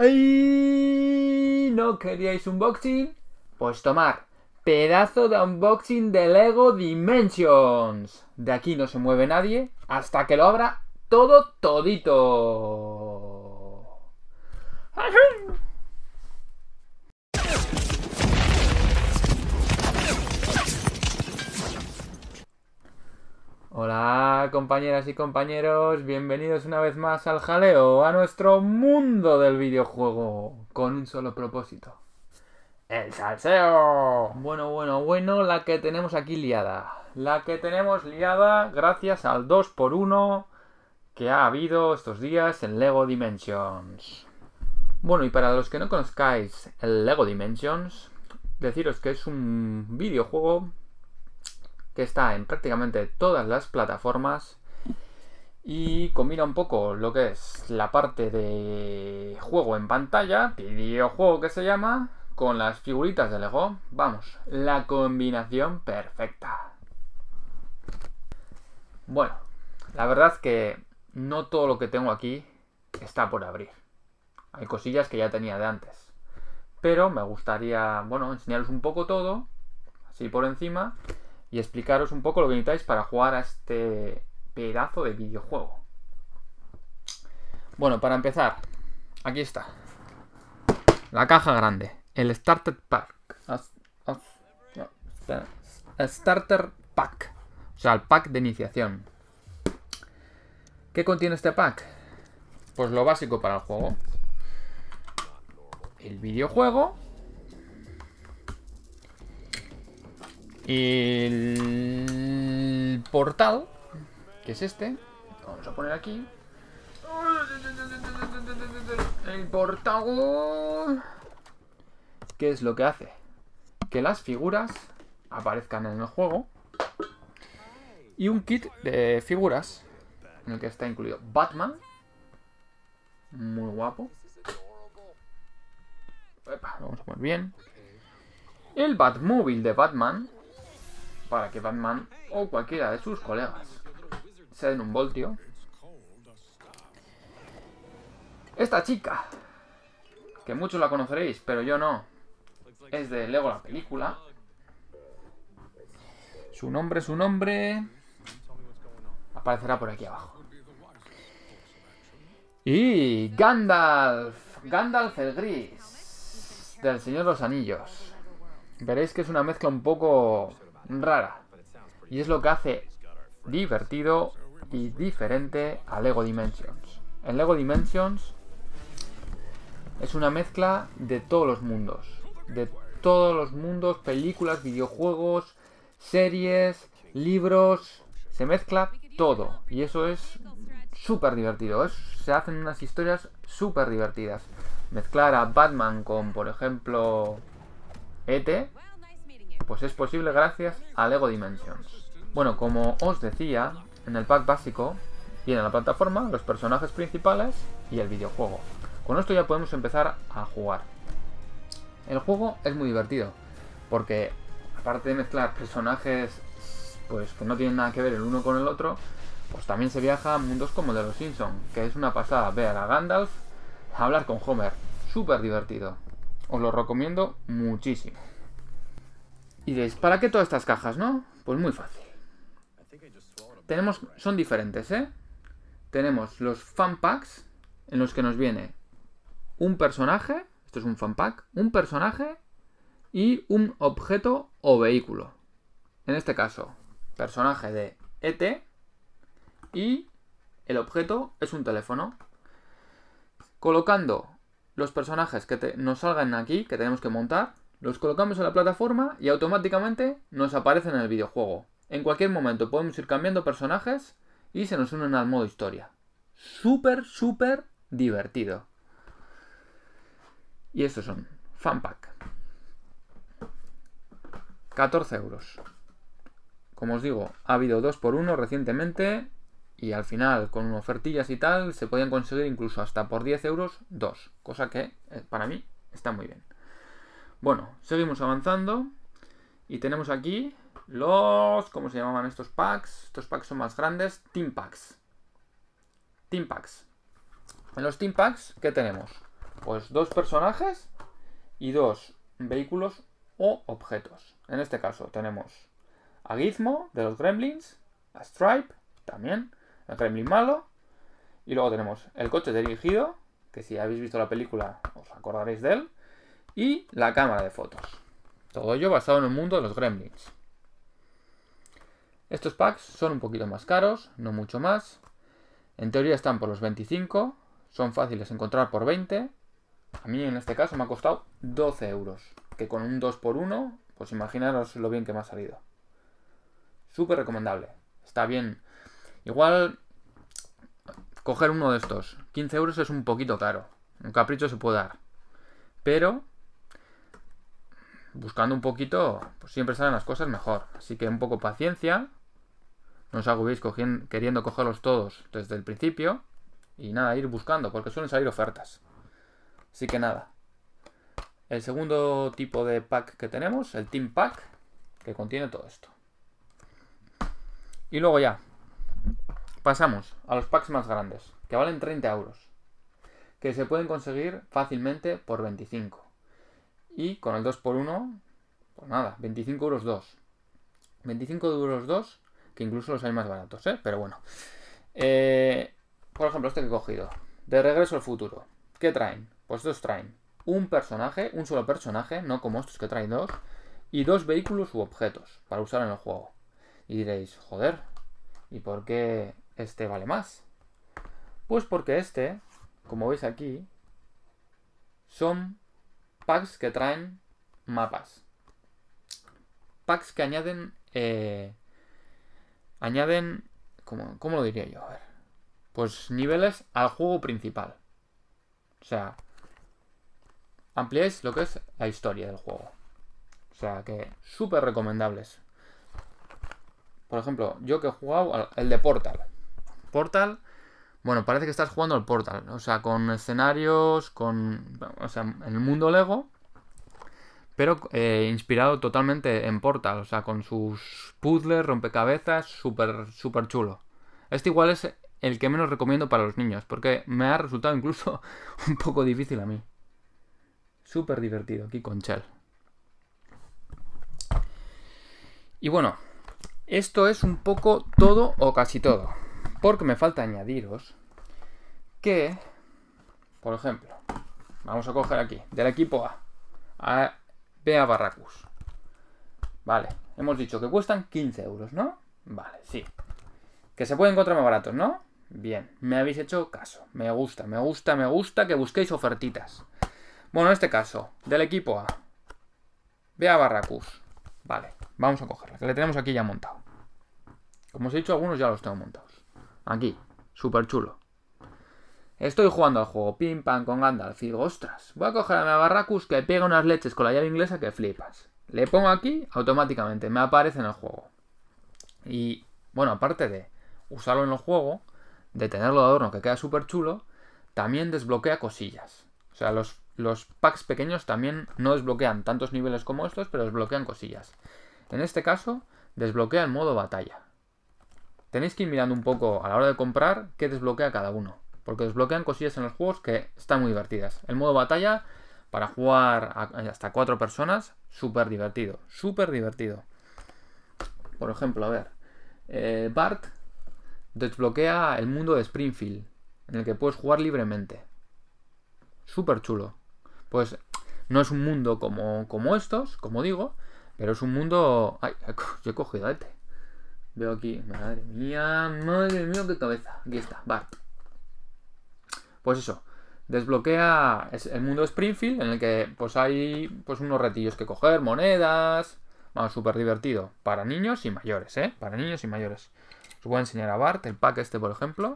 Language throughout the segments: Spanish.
¡Ay! ¿No queríais unboxing? Pues tomar. Pedazo de unboxing de Lego Dimensions. De aquí no se mueve nadie hasta que lo abra todo todito. Hola compañeras y compañeros, bienvenidos una vez más al jaleo, a nuestro mundo del videojuego, con un solo propósito: ¡el salseo! Bueno, la que tenemos aquí liada. La que tenemos liada gracias al 2x1 que ha habido estos días en Lego Dimensions. Bueno, y para los que no conozcáis el Lego Dimensions, deciros que es un videojuego que está en prácticamente todas las plataformas y combina un poco lo que es la parte de juego en pantalla, videojuego que se llama, con las figuritas de Lego. Vamos, la combinación perfecta. Bueno, la verdad es que no todo lo que tengo aquí está por abrir. Hay cosillas que ya tenía de antes, pero me gustaría, bueno, enseñaros un poco todo, así por encima, y explicaros un poco lo que necesitáis para jugar a este pedazo de videojuego. Bueno, para empezar, aquí está la caja grande, el Starter Pack. Starter Pack, o sea, el pack de iniciación. ¿Qué contiene este pack? Pues lo básico para el juego: el videojuego, el portal, que es este. Vamos a poner aquí el portal. ¿Qué es lo que hace? Que las figuras aparezcan en el juego. Y un kit de figuras en el que está incluido Batman, muy guapo. Epa, lo vamos a poner bien. El Batmóvil de Batman, para que Batman o cualquiera de sus colegas se den un voltio. Esta chica, que muchos la conoceréis, pero yo no, es de Lego la película. Su nombre aparecerá por aquí abajo. Y Gandalf el Gris, del Señor de los Anillos. Veréis que es una mezcla un poco rara, y es lo que hace divertido y diferente a Lego Dimensions. En Lego Dimensions es una mezcla de todos los mundos. Películas, videojuegos, series, libros. Se mezcla todo. Y eso es súper divertido. Se hacen unas historias súper divertidas. Mezclar a Batman con, por ejemplo, E.T., pues es posible gracias a Lego Dimensions. Bueno, como os decía, en el pack básico viene la plataforma, los personajes principales y el videojuego. Con esto ya podemos empezar a jugar. El juego es muy divertido, porque aparte de mezclar personajes pues que no tienen nada que ver el uno con el otro, pues también se viaja a mundos como el de los Simpsons, que es una pasada ver a Gandalf hablar con Homer. Súper divertido. Os lo recomiendo muchísimo. Y diréis, ¿para qué todas estas cajas, no? Pues muy fácil. Son diferentes, ¿eh? Tenemos los fan packs, en los que nos viene un personaje, esto es un fan pack, un personaje y un objeto o vehículo. En este caso, personaje de E.T. y el objeto es un teléfono. Colocando los personajes que nos salgan aquí, que tenemos que montar, los colocamos en la plataforma y automáticamente nos aparecen en el videojuego. En cualquier momento podemos ir cambiando personajes y se nos unen al modo historia. Súper divertido. Y estos son fan pack. 14 euros. Como os digo, ha habido 2x1 recientemente y al final, con ofertillas y tal, se podían conseguir incluso hasta por 10 euros 2. Cosa que para mí está muy bien. Bueno, seguimos avanzando y tenemos aquí los... ¿cómo se llamaban estos packs? Estos packs son más grandes. Team Packs. En los Team Packs, ¿qué tenemos? pues 2 personajes y 2 vehículos o objetos. En este caso tenemos a Gizmo de los Gremlins, a Stripe también, el Gremlin malo, y luego tenemos el coche dirigido, que si habéis visto la película os acordaréis de él, y la cámara de fotos. Todo ello basado en el mundo de los Gremlins. Estos packs son un poquito más caros, no mucho más. En teoría están por los 25, son fáciles de encontrar por 20. A mí en este caso me ha costado 12 euros, que con un 2x1, pues imaginaros lo bien que me ha salido. Súper recomendable, está bien. Igual coger uno de estos, 15 euros es un poquito caro, un capricho se puede dar. Pero buscando un poquito, pues siempre salen las cosas mejor. Así que un poco paciencia. No os agobiéis queriendo cogerlos todos desde el principio. Y nada, ir buscando, porque suelen salir ofertas. Así que nada. El segundo tipo de pack que tenemos, el Team Pack, que contiene todo esto. Y luego ya, pasamos a los packs más grandes, que valen 30 euros. Que se pueden conseguir fácilmente por 25. Y con el 2x1, pues nada, 25 euros 2. 25 euros 2, que incluso los hay más baratos, ¿eh? Pero bueno. Por ejemplo, este que he cogido. De Regreso al Futuro. ¿Qué traen? Pues estos traen un personaje, un solo personaje, no como estos que traen 2, y 2 vehículos u objetos para usar en el juego. Y diréis, joder, ¿y por qué este vale más? Pues porque este, como veis aquí, son packs que traen mapas. Packs que añaden... ¿Cómo lo diría yo? A ver. Pues niveles al juego principal. O sea, ampliáis lo que es la historia del juego. O sea, que súper recomendables. Por ejemplo, yo que he jugado el de Portal. Portal, bueno, parece que estás jugando al Portal. O sea, con escenarios, o sea, en el mundo Lego, pero inspirado totalmente en Portal. O sea, con sus puzzles, rompecabezas, súper chulo. Este igual es el que menos recomiendo para los niños, porque me ha resultado incluso un poco difícil a mí. Súper divertido aquí con Chell. Y bueno, esto es un poco todo o casi todo. Porque me falta añadiros que, por ejemplo, vamos a coger aquí, del equipo A B a Barracus. Vale, hemos dicho que cuestan 15 euros, ¿no? Vale, sí. Que se pueden encontrar más baratos, ¿no? Bien, me habéis hecho caso. Me gusta que busquéis ofertitas. Bueno, en este caso, del equipo A B a Barracus. Vale, vamos a cogerla, que le tenemos aquí ya montado. Como os he dicho, algunos ya los tengo montados. Aquí, súper chulo. Estoy jugando al juego pim pam con Gandalf y digo, ostras, voy a coger a mi Barracus que pega unas leches con la llave inglesa que flipas. Le pongo aquí, automáticamente me aparece en el juego. Y bueno, aparte de usarlo en el juego, de tenerlo de adorno que queda súper chulo, también desbloquea cosillas. O sea, los packs pequeños también no desbloquean tantos niveles como estos, pero desbloquean cosillas. En este caso, desbloquea el modo batalla. Tenéis que ir mirando un poco a la hora de comprar qué desbloquea cada uno, porque desbloquean cosillas en los juegos que están muy divertidas. El modo batalla, para jugar hasta 4 personas, súper divertido, súper divertido. Por ejemplo, a ver, Bart desbloquea el mundo de Springfield, en el que puedes jugar libremente. Súper chulo. Pues no es un mundo como estos, como digo, pero es un mundo... ¡Ay! Yo he cogido este. Veo aquí... Madre mía, qué cabeza. Aquí está, Bart. Pues eso. Desbloquea el mundo de Springfield, en el que pues hay pues unos retillos que coger, monedas... Vamos, súper divertido. Para niños y mayores, ¿eh? Para niños y mayores. Os voy a enseñar a Bart, el pack este, por ejemplo.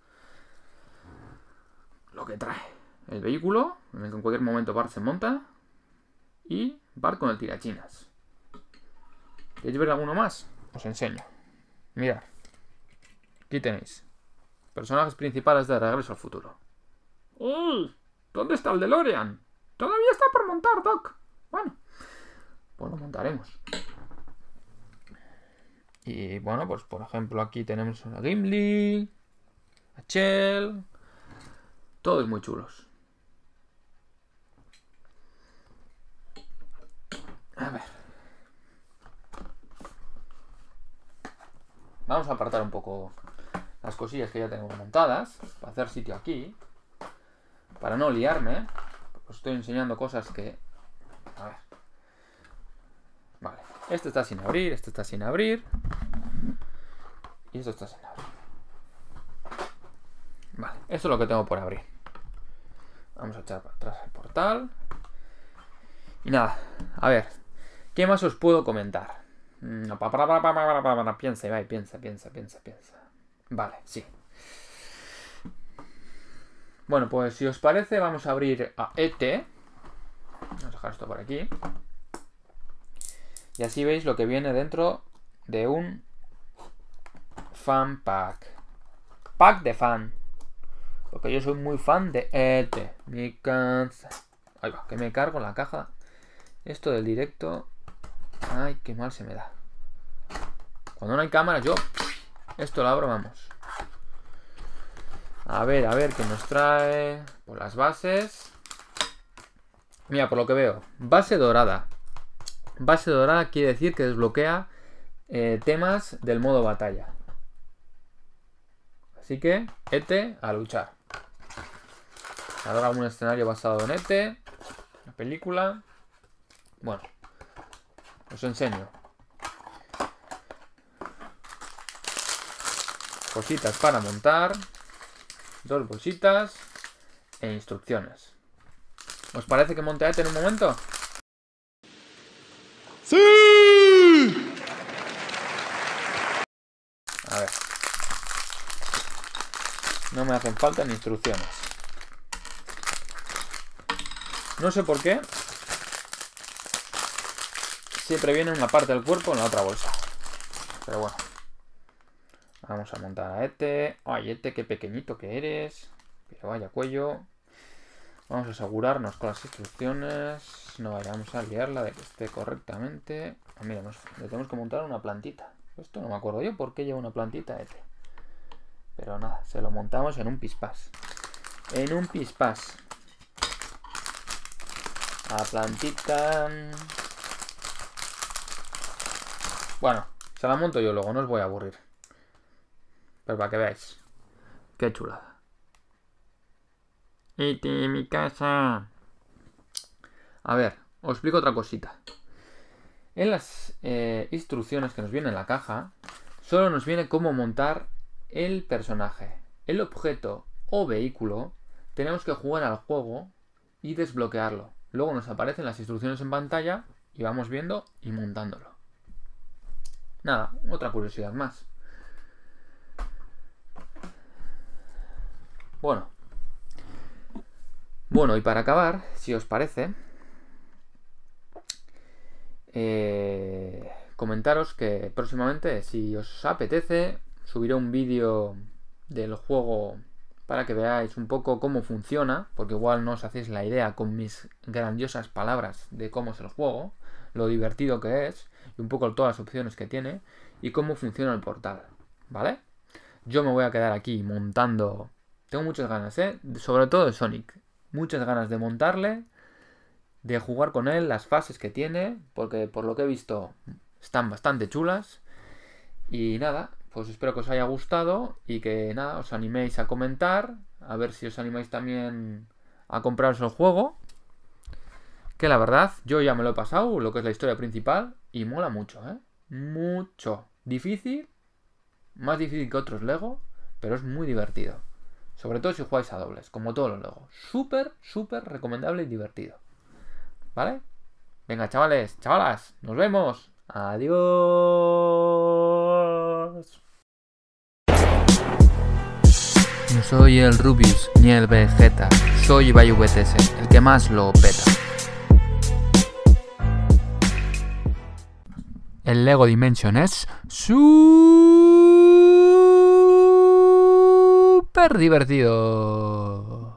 Lo que trae. El vehículo, en el que en cualquier momento Bart se monta. Y Bart con el tirachinas. ¿Queréis ver alguno más? Os enseño. Mirad. Aquí tenéis. Personajes principales de Regreso al Futuro. ¡Uy! ¿Dónde está el DeLorean? Todavía está por montar, Doc. Bueno, pues lo montaremos. Y bueno, pues por ejemplo aquí tenemos a Gimli, a Chell. Todos muy chulos. vamos a apartar un poco las cosillas que ya tenemos montadas, para hacer sitio aquí, para no liarme. Os estoy enseñando cosas que... A ver. Vale, este está sin abrir, este está sin abrir. Y esto está sin abrir. Vale, esto es lo que tengo por abrir. Vamos a echar para atrás el portal. Y nada, a ver, ¿qué más os puedo comentar? Piensa, Ibai, piensa. Vale, sí. Bueno, pues si os parece, vamos a abrir a ET. Vamos a dejar esto por aquí. Y así veis lo que viene dentro de un fan pack. Pack de fan. Porque yo soy muy fan de ET. Me cansa. Ahí va, que me cargo la caja. Esto del directo. Ay, qué mal se me da. Cuando no hay cámara, yo esto lo abro, vamos. A ver qué nos trae. Por las bases. Mira, por lo que veo, base dorada. Base dorada quiere decir que desbloquea temas del modo batalla. Así que, ET a luchar. Ahora un escenario basado en ET. Una película. Bueno, os enseño. Cositas para montar. 2 bolsitas. E instrucciones. ¿Os parece que monte a ET en un momento? ¡Sí! A ver. No me hacen falta ni instrucciones. No sé por qué. Siempre viene una parte del cuerpo en la otra bolsa. Pero bueno. Vamos a montar a ET. Ay, ET, qué pequeñito que eres. Pero vaya cuello. Vamos a asegurarnos con las instrucciones. No vayamos a liarla de que esté correctamente. Ah, mira, le tenemos que montar una plantita. Esto no me acuerdo yo por qué lleva una plantita ET. Pero nada, se lo montamos en un pispás. En un pispás. La plantita... Bueno, se la monto yo luego, no os voy a aburrir. Pero para que veáis. Qué chulada. ET en mi casa. A ver, os explico otra cosita. En las instrucciones que nos vienen en la caja, solo nos viene cómo montar el personaje. El objeto o vehículo tenemos que jugar al juego y desbloquearlo. Luego nos aparecen las instrucciones en pantalla y vamos viendo y montándolo. Nada, otra curiosidad más. Bueno, y para acabar, si os parece, comentaros que próximamente, si os apetece, subiré un vídeo del juego para que veáis un poco cómo funciona, porque igual no os hacéis la idea con mis grandiosas palabras de cómo es el juego, lo divertido que es, y un poco todas las opciones que tiene, y cómo funciona el portal, ¿vale? Yo me voy a quedar aquí montando... Tengo muchas ganas, sobre todo de Sonic. Muchas ganas de montarle, de jugar con él, las fases que tiene, porque por lo que he visto están bastante chulas. Y nada, pues espero que os haya gustado y que nada, os animéis a comentar, a ver si os animáis también a compraros el juego. Que la verdad, yo ya me lo he pasado, lo que es la historia principal, y mola mucho, mucho. Difícil, más difícil que otros Lego, pero es muy divertido. Sobre todo si jugáis a dobles, como todos los Lego. Súper, súper recomendable y divertido. ¿Vale? Venga, chavales, chavalas, nos vemos. Adiós. No soy el Rubius ni el Vegeta. Soy Ibai VTS, el que más lo peta. El Lego Dimension es súper divertido.